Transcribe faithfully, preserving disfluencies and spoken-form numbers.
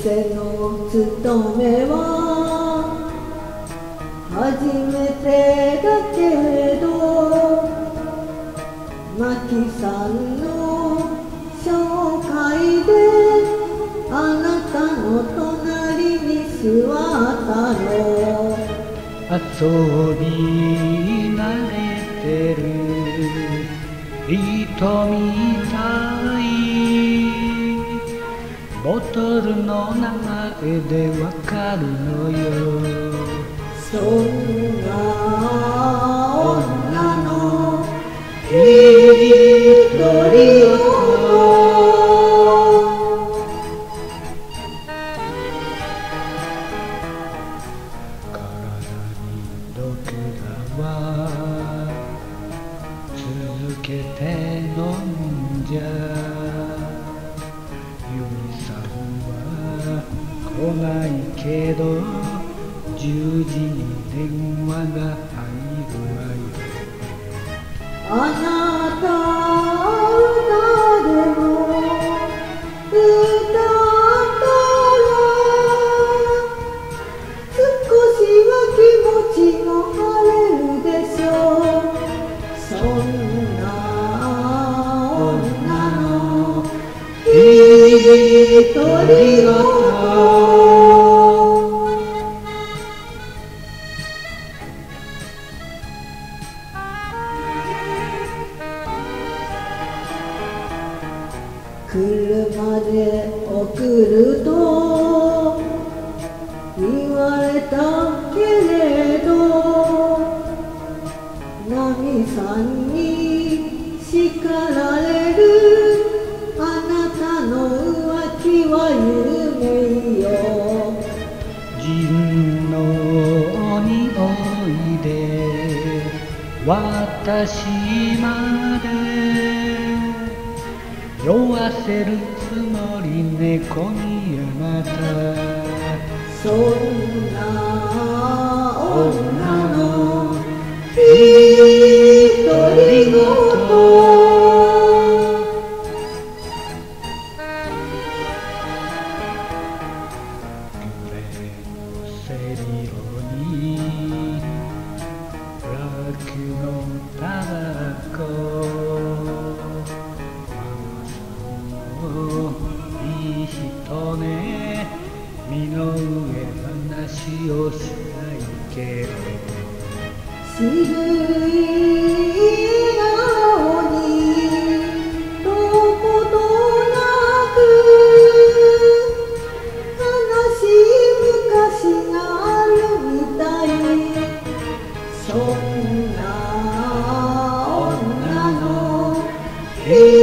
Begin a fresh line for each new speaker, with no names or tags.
店の勤めは初めてだけれど、マキさんの紹介であなたの隣に座ったの。
遊び慣れてる人みたい、ボトルの名前でわかるのよ。
そんな女の一人
続けて飲んじゃ、ゆみさんは来ないけどじゅうじに電話が入るわよ。
あなた歌でも歌ったら少しは気持ちも晴れるでしょう。そんな女の一人ごと、車で送ると言われたけれど、ナミさんに叱られるあなたの浮気は夢よ。
人の匂いで私まで酔わせるつもり猫にあなた。
そんな女の一人ごと、
セリオに楽のタバコ、いい人ね、身の上話をしないけど、
渋い青にどことなく悲しい昔があるみたい。そんな女の